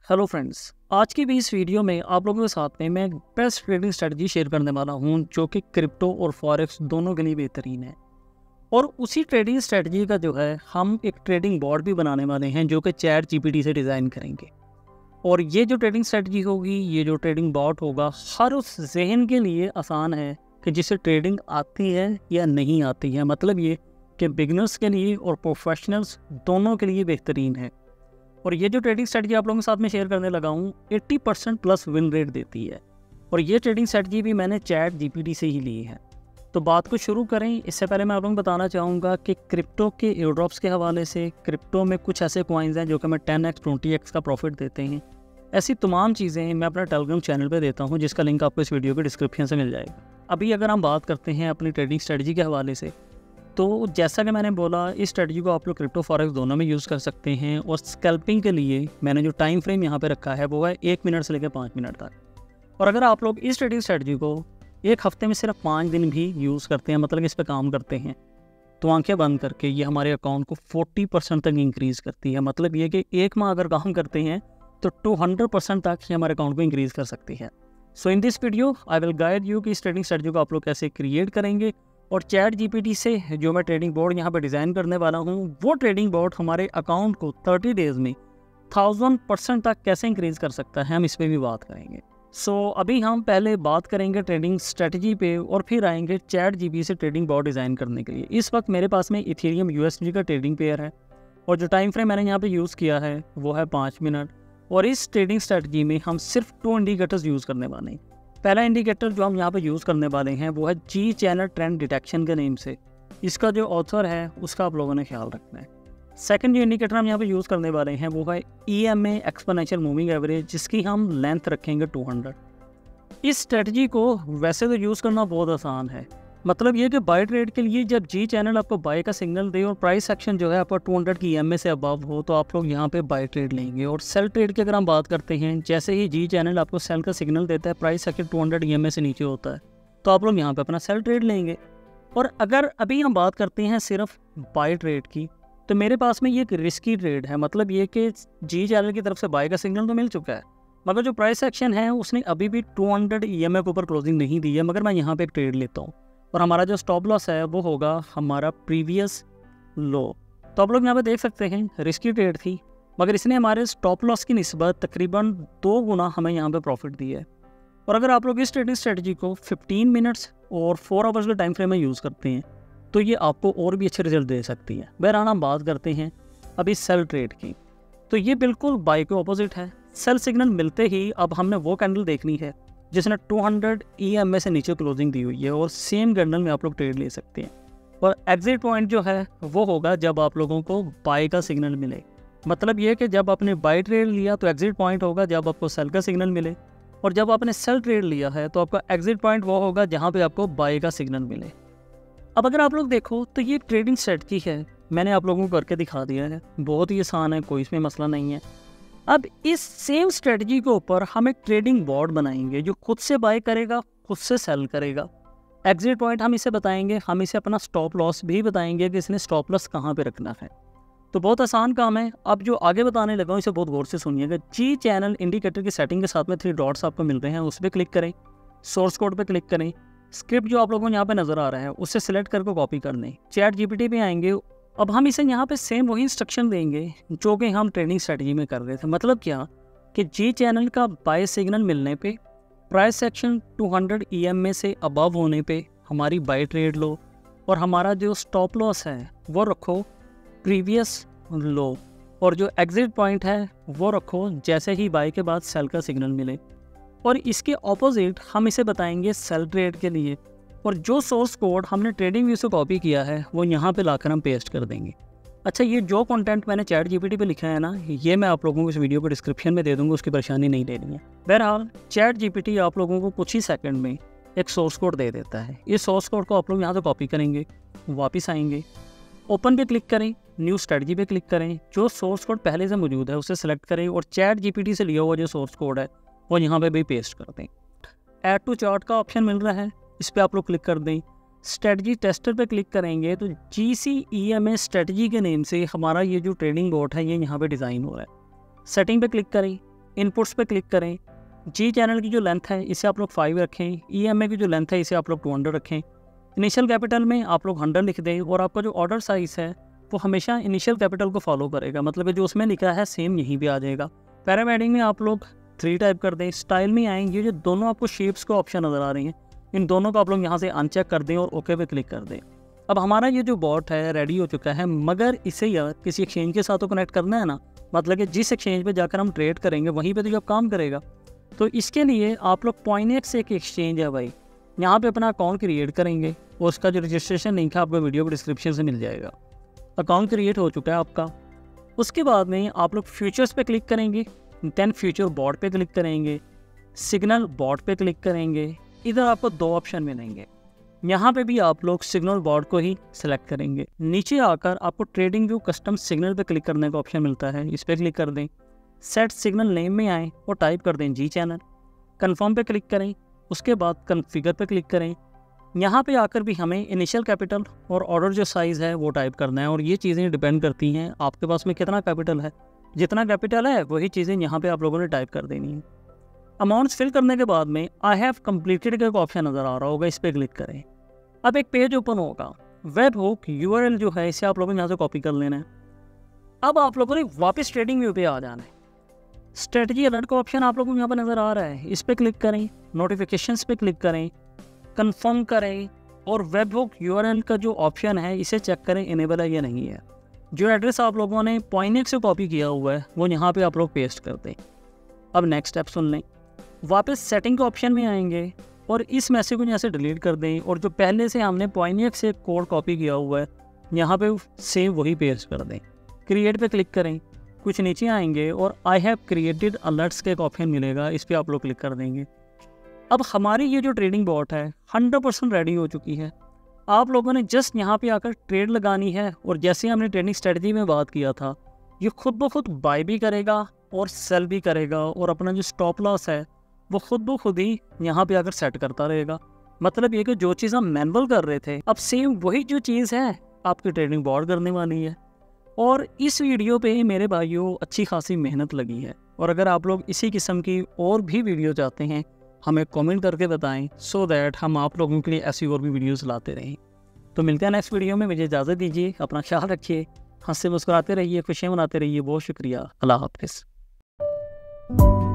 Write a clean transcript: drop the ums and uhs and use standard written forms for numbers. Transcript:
Hello friends, आज की भी इस वीडियो में आप लोगों के साथ में मैं बेस्ट ट्रेडिंग स्ट्रेटजी शेयर करने वाला हूं जो कि क्रिप्टो और फॉरेक्स दोनों के लिए बेहतरीन है। और उसी ट्रेडिंग स्ट्रेटजी का जो है हम एक ट्रेडिंग बोर्ड भी बनाने वाले हैं जो कि चैट जीपीटी से डिज़ाइन करेंगे। और ये जो ट्रेडिंग स्ट्रेटजी होगी, ये जो ट्रेडिंग बोर्ड होगा, हर उस जहन के लिए आसान है कि जिसे ट्रेडिंग आती है या नहीं आती है। मतलब ये कि बिगनर्स के लिए और प्रोफेशनल्स दोनों के लिए बेहतरीन है। और ये जो ट्रेडिंग स्ट्रेटजी आप लोगों के साथ में शेयर करने लगा हूँ 80% प्लस विन रेट देती है। और ये ट्रेडिंग स्ट्रेटजी भी मैंने चैट जीपीटी से ही ली है। तो बात को शुरू करें, इससे पहले मैं आप लोगों को बताना चाहूँगा कि क्रिप्टो के एयरड्रॉप्स के हवाले से क्रिप्टो में कुछ ऐसे कॉइन्स हैं जो कि मैं 10x 20x का प्रॉफिट देते हैं। ऐसी तमाम चीज़ें मैं अपना टेलीग्राम चैनल पर देता हूँ जिसका लिंक आपको इस वीडियो के डिस्क्रिप्शन से मिल जाएगा। अभी अगर हम बात करते हैं अपनी ट्रेडिंग स्ट्रेटजी के हवाले से, तो जैसा कि मैंने बोला, इस स्ट्रेटजी को आप लोग क्रिप्टो फॉरेक्स दोनों में यूज़ कर सकते हैं। और स्कैल्पिंग के लिए मैंने जो टाइम फ्रेम यहाँ पे रखा है वो है 1 मिनट से लेकर 5 मिनट तक। और अगर आप लोग इस ट्रेडिंग स्ट्रेटजी को एक हफ्ते में सिर्फ 5 दिन भी यूज़ करते हैं, मतलब इस पर काम करते हैं, तो आंखें बंद करके ये हमारे अकाउंट को 40% तक इंक्रीज़ करती है। मतलब ये कि 1 माह अगर काम करते हैं तो 200% तक ये हमारे अकाउंट को इंक्रीज़ कर सकती है। So in this video I will guide you कि इस ट्रेडिंग स्ट्रेटजी को आप लोग कैसे क्रिएट करेंगे। और चैट जीपीटी से जो मैं ट्रेडिंग बोर्ड यहाँ पे डिज़ाइन करने वाला हूँ, वो ट्रेडिंग बोर्ड हमारे अकाउंट को 30 डेज़ में 1000% तक कैसे इंक्रीज़ कर सकता है, हम इस पर भी बात करेंगे। सो अभी हम पहले बात करेंगे ट्रेडिंग स्ट्रेटजी पे और फिर आएंगे चैट जीपीटी से ट्रेडिंग बोर्ड डिज़ाइन करने के लिए। इस वक्त मेरे पास में इथेरियम USD का ट्रेडिंग पेयर है और जो टाइम फ्रेम मैंने यहाँ पे यूज़ किया है वो है 5 मिनट। और इस ट्रेडिंग स्ट्रेटजी में हम सिर्फ 2 इंडिकेटर्स यूज़ करने वाले हैं। पहला इंडिकेटर जो हम यहाँ पे यूज़ करने वाले हैं वो है जी चैनल ट्रेंड डिटेक्शन के नेम से। इसका जो ऑथर है उसका आप लोगों ने ख्याल रखना है। सेकंड जो इंडिकेटर हम यहाँ पे यूज़ करने वाले हैं वो है EMA एक्सपोनेंशियल मूविंग एवरेज, जिसकी हम लेंथ रखेंगे 200। इस स्ट्रेटजी को वैसे तो यूज़ करना बहुत आसान है। मतलब ये कि बाय ट्रेड के लिए जब जी चैनल आपको बाय का सिग्नल दे और प्राइस एक्शन जो है आपका 200 की EMA से अबव हो, तो आप लोग यहाँ पे बाय ट्रेड लेंगे। और सेल ट्रेड की अगर हम बात करते हैं, जैसे ही जी चैनल आपको सेल का सिग्नल देता है, प्राइस एक्शन 200 EMA से नीचे होता है, तो आप लोग यहाँ पे अपना सेल ट्रेड लेंगे। और अगर अभी हम बात करते हैं सिर्फ बाय ट्रेड की, तो मेरे पास में ये एक रिस्की ट्रेड है। मतलब ये कि जी चैनल की तरफ से बाय का सिग्नल तो मिल चुका है, मगर जो प्राइस एक्शन है उसने अभी भी 200 EMA के ऊपर क्लोजिंग नहीं दी है, मगर मैं यहाँ पे एक ट्रेड लेता हूँ। और हमारा जो स्टॉप लॉस है वो होगा हमारा प्रीवियस लो। तो आप लोग यहाँ पे देख सकते हैं रिस्की ट्रेड थी, मगर इसने हमारे स्टॉप लॉस की निस्बत तकरीबन 2 गुना हमें यहाँ पे प्रॉफिट दिया है। और अगर आप लोग इस ट्रेडिंग स्ट्रेटजी को 15 मिनट्स और 4 आवर्स के टाइम फ्रेम में यूज़ करते हैं तो ये आपको और भी अच्छे रिजल्ट दे सकती है। बहरहाल हम बात करते हैं अभी सेल ट्रेड की, तो ये बिल्कुल बाय के ऑपोजिट है। सेल सिग्नल मिलते ही अब हमने वो कैंडल देखनी है जिसने 200 EMA से नीचे क्लोजिंग दी हुई है, और सेम कैंडल में आप लोग ट्रेड ले सकते हैं। और एग्जिट पॉइंट जो है वो होगा जब आप लोगों को बाय का सिग्नल मिले। मतलब ये कि जब आपने बाय ट्रेड लिया तो एग्जिट पॉइंट होगा जब आपको सेल का सिग्नल मिले, और जब आपने सेल ट्रेड लिया है तो आपका एग्जिट पॉइंट वो होगा जहाँ पे आपको बाय का सिग्नल मिले। अब अगर आप लोग देखो तो ये ट्रेडिंग स्ट्रेटजी है, मैंने आप लोगों को करके दिखा दिया है, बहुत ही आसान है, कोई इसमें मसला नहीं है। अब इस सेम स्ट्रेटजी के ऊपर हम एक ट्रेडिंग बोर्ड बनाएंगे जो खुद से बाय करेगा, खुद से सेल करेगा। एग्जिट पॉइंट हम इसे बताएंगे, हम इसे अपना स्टॉप लॉस भी बताएंगे कि इसने स्टॉप लॉस कहाँ पे रखना है। तो बहुत आसान काम है। अब जो आगे बताने लगा हूँ इसे बहुत गौर से सुनिएगा। जी चैनल इंडिकेटर की सेटिंग के साथ में 3 डॉट्स आपको मिल रहे हैं, उस पर क्लिक करें, सोर्स कोड पर क्लिक करें, स्क्रिप्ट जो आप लोगों को यहाँ पे नज़र आ रहा है उससे सिलेक्ट करके कॉपी कर लें, चैट जीपीटी पे आएंगे। अब हम इसे यहाँ पे सेम वही इंस्ट्रक्शन देंगे जो कि हम ट्रेडिंग स्ट्रेटजी में कर रहे थे। मतलब क्या कि जी चैनल का बाय सिग्नल मिलने पे, प्राइस एक्शन 200 EMA से अबव होने पे हमारी बाय ट्रेड लो, और हमारा जो स्टॉप लॉस है वो रखो प्रीवियस लो, और जो एग्जिट पॉइंट है वो रखो जैसे ही बाय के बाद सेल का सिग्नल मिले। और इसके ऑपोजिट हम इसे बताएंगे सेल ट्रेड के लिए, और जो सोर्स कोड हमने ट्रेडिंग व्यू से कॉपी किया है वो यहाँ पे लाकर हम पेस्ट कर देंगे। अच्छा, ये जो कंटेंट मैंने चैट जीपीटी पे लिखा है ना, ये मैं आप लोगों को इस वीडियो को डिस्क्रिप्शन में दे दूँगा, उसकी परेशानी नहीं लेनी है। बहरहाल चैट जीपीटी आप लोगों को कुछ ही सेकंड में एक सोर्स कोड दे देता है। इस सोर्स कोड को आप लोग यहाँ से कॉपी करेंगे, वापस आएंगे, ओपन पे क्लिक करें, न्यू स्ट्रेटजी पे क्लिक करें, जो सोर्स कोड पहले से मौजूद है उसे सेलेक्ट करें, और चैट जीपीटी से लिया हुआ जो सोर्स कोड है वो यहाँ पे भी पेस्ट कर दें। ऐड टू चार्ट का ऑप्शन मिल रहा है, इस पर आप लोग क्लिक कर दें। स्ट्रेटजी टेस्टर पे क्लिक करेंगे तो GCEMA स्ट्रेटजी के नेम से हमारा ये जो ट्रेडिंग बोर्ड है ये यहाँ पे डिज़ाइन हो रहा है। सेटिंग पे क्लिक करें, इनपुट्स पे क्लिक करें। जी चैनल की जो लेंथ है इसे आप लोग 5 रखें। EMA की जो लेंथ है इसे आप लोग 200 रखें। इनिशियल कैपिटल में आप लोग 100 लिख दें और आपका जो ऑर्डर साइज़ है वो हमेशा इनिशियल कैपिटल को फॉलो करेगा, मतलब कि जो उसमें लिखा है सेम यहीं भी आ जाएगा। पैरामेडिंग में आप लोग 3 टाइप कर दें। स्टाइल में आएंगे, जो दोनों आपको शेप्स को ऑप्शन नज़र आ रही हैं, इन दोनों को आप लोग यहाँ से अनचेक कर दें और ओके पे क्लिक कर दें। अब हमारा ये जो बॉट है रेडी हो चुका है, मगर इसे यार किसी एक्सचेंज के साथ तो कनेक्ट करना है ना, मतलब कि जिस एक्सचेंज पे जाकर हम ट्रेड करेंगे वहीं पे तो जब काम करेगा। तो इसके लिए आप लोग Poinex एक एक्सचेंज है भाई, यहाँ पे अपना अकाउंट क्रिएट करेंगे और उसका जो रजिस्ट्रेशन लिंक है आपको वीडियो को डिस्क्रिप्शन से मिल जाएगा। अकाउंट क्रिएट हो चुका है आपका। उसके बाद में आप लोग फ्यूचर्स पे क्लिक करेंगे, देन फ्यूचर बॉट पे क्लिक करेंगे, सिग्नल बॉट पे क्लिक करेंगे। इधर आपको 2 ऑप्शन मिलेंगे, यहाँ पे भी आप लोग सिग्नल बॉट को ही सिलेक्ट करेंगे। नीचे आकर आपको ट्रेडिंग व्यू कस्टम सिग्नल पे क्लिक करने का ऑप्शन मिलता है, इस पर क्लिक कर दें। सेट सिग्नल नेम में आएँ और टाइप कर दें जी चैनल। कन्फर्म पे क्लिक करें, उसके बाद कॉन्फ़िगर पे क्लिक करें। यहाँ पे आकर भी हमें इनिशियल कैपिटल और ऑर्डर जो साइज़ है वो टाइप करना है, और ये चीज़ें डिपेंड करती हैं आपके पास में कितना कैपिटल है। जितना कैपिटल है वही चीज़ें यहाँ पे आप लोगों ने टाइप कर देनी है। अमाउंट्स फिल करने के बाद में आई हैव कंप्लीटेड का एक ऑप्शन नज़र आ रहा होगा, इस पर क्लिक करें। अब एक पेज ओपन होगा। वेब हुक URL जो है इसे आप लोगों ने यहाँ से कॉपी कर लेना है। अब आप लोगों ने वापस ट्रेडिंग व्यू पे आ जाना है। स्ट्रेटजी अलर्ट का ऑप्शन आप लोगों को यहाँ पर नज़र आ रहा है, इस पर क्लिक करें। नोटिफिकेशंस पे क्लिक करें, कंफर्म करें और वेब हुक URL का जो ऑप्शन है इसे चेक करें इनेबल है या नहीं है। जो एड्रेस आप लोगों ने Poinex से कॉपी किया हुआ है वो यहाँ पे आप लोग पेस्ट कर दें। अब नेक्स्ट स्टेप सुन लें। वापस सेटिंग के ऑप्शन में आएंगे और इस मैसेज को यहाँ से डिलीट कर दें, और जो पहले से हमने Poinex से कोड कॉपी किया हुआ है यहाँ पे सेम वही पेस्ट कर दें। क्रिएट पे क्लिक करें, कुछ नीचे आएंगे और आई हैव क्रिएटेड अलर्ट्स का एक ऑप्शन मिलेगा, इस पर आप लोग क्लिक कर देंगे। अब हमारी ये जो ट्रेडिंग बॉट है 100% रेडी हो चुकी है। आप लोगों ने जस्ट यहाँ पे आकर ट्रेड लगानी है, और जैसे हमने ट्रेडिंग स्ट्रेटजी में बात किया था, ये खुद ब खुद बाय भी करेगा और सेल भी करेगा, और अपना जो स्टॉप लॉस है वो खुद ब खुद ही यहाँ पे आकर सेट करता रहेगा। मतलब ये कि जो चीज़ हम मैनुअल कर रहे थे अब सेम वही जो चीज़ है आपकी ट्रेडिंग बॉट करने वाली है। और इस वीडियो पे मेरे भाइयों अच्छी खासी मेहनत लगी है, और अगर आप लोग इसी किस्म की और भी वीडियो चाहते हैं हमें कमेंट करके बताएं, सो दैट हम आप लोगों के लिए ऐसी और भी वीडियोस लाते रहें। तो मिलते हैं नेक्स्ट वीडियो में, मुझे इजाज़त दीजिए, अपना ख्याल रखिए, हंसते मुस्कुराते रहिए, खुशियाँ मनाते रहिए। बहुत शुक्रिया, अल्लाह हाफ़िज़।